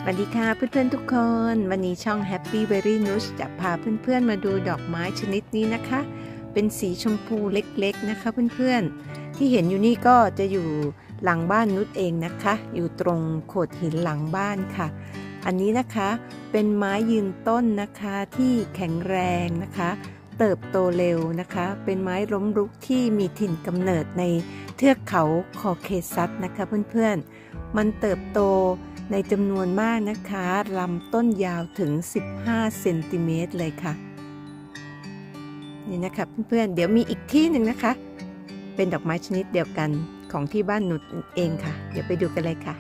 สวัสดีค่ะเพื่อนๆทุกคนวันนี้ช่อง Happy Berry News จะพาเพื่อนๆมาดูดอกไม้ชนิดนี้นะคะเป็นสีชมพูเล็กๆนะคะเพื่อนๆที่เห็นอยู่นี่ก็จะอยู่หลังบ้านนุชเองนะคะอยู่ตรงโขดหินหลังบ้านค่ะอันนี้นะคะเป็นไม้ยืนต้นนะคะที่แข็งแรงนะคะเติบโตเร็วนะคะเป็นไม้ล้มลุกที่มีถิ่นกำเนิดในเทือกเขาคอเคซัสนะคะเพื่อนๆมันเติบโตในจำนวนมากนะคะลำต้นยาวถึง15เซนติเมตรเลยค่ะนี่นะคะเพื่อนๆเดี๋ยวมีอีกที่หนึ่งนะคะเป็นดอกไม้ชนิดเดียวกันของที่บ้านนุชเองค่ะเดี๋ยวไปดูกันเลยค่ะ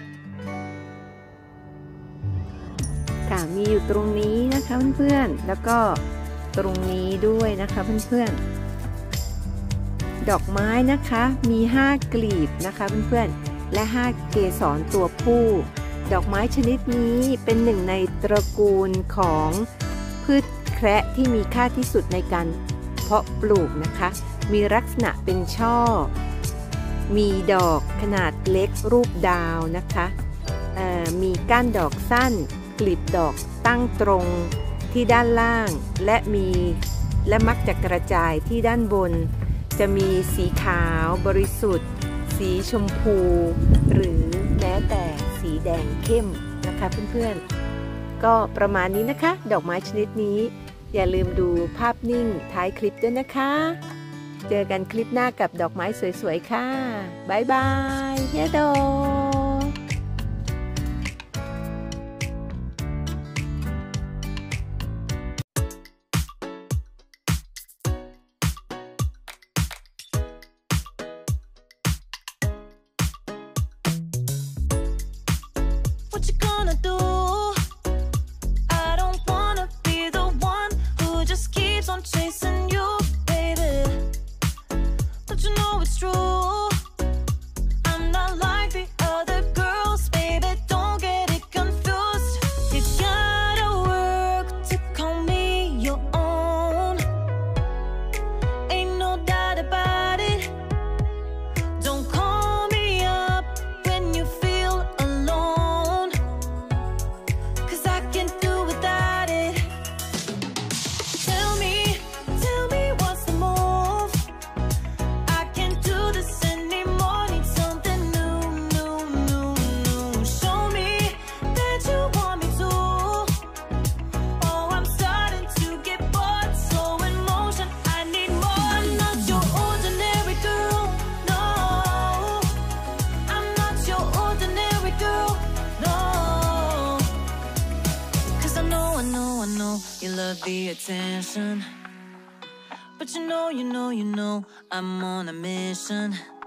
ค่ะมีอยู่ตรงนี้นะคะเพื่อนๆแล้วก็ตรงนี้ด้วยนะคะเพื่อนๆดอกไม้นะคะมี5กลีบนะคะเพื่อนๆและ5เกสรตัวผู้ดอกไม้ชนิดนี้เป็นหนึ่งในตระกูลของพืชแคระที่มีค่าที่สุดในการเพาะปลูกนะคะมีลักษณะเป็นช่อมีดอกขนาดเล็กรูปดาวนะคะมีก้านดอกสั้นกลีบดอกตั้งตรงที่ด้านล่างและมักจะกระจายที่ด้านบนจะมีสีขาวบริสุทธิ์สีชมพูหรือแม้แต่สีแดงเข้มนะคะเพื่อนๆก็ประมาณนี้นะคะดอกไม้ชนิดนี้อย่าลืมดูภาพนิ่งท้ายคลิปด้วยนะคะเจอกันคลิปหน้ากับดอกไม้สวยๆค่ะบ๊ายบายเฮโด What you gonna do? I don't wanna be the one who just keeps on chasing you, baby. Don't you know it's true? I'm not like the other girls, baby. Don't get it confused. You gotta work to call me your own. Ain't no doubt about it. Don't call me up when you feel alone. I can't do without it. Tell me what's the move? I can't do this anymore. Need something new. Show me that you want me to. Oh, I'm starting to get bored. Slow in motion, I need more. Not your ordinary girl, no. I'm not your ordinary girl, no. I know you love the attention, but you know I'm on a mission.